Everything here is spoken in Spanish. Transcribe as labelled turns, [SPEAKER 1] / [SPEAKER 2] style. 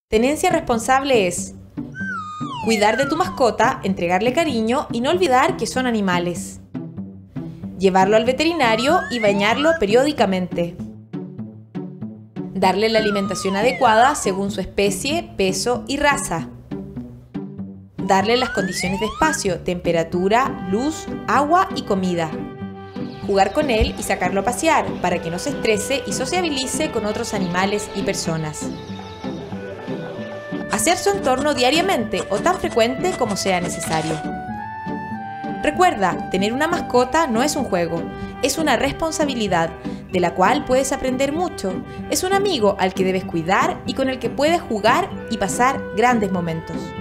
[SPEAKER 1] Tenencia responsable es cuidar de tu mascota, entregarle cariño y no olvidar que son animales. Llevarlo al veterinario y bañarlo periódicamente. Darle la alimentación adecuada según su especie, peso y raza. Darle las condiciones de espacio, temperatura, luz, agua y comida. Jugar con él y sacarlo a pasear para que no se estrese y sociabilice con otros animales y personas. Hacer su entorno diariamente o tan frecuente como sea necesario. Recuerda, tener una mascota no es un juego, es una responsabilidad de la cual puedes aprender mucho. Es un amigo al que debes cuidar y con el que puedes jugar y pasar grandes momentos.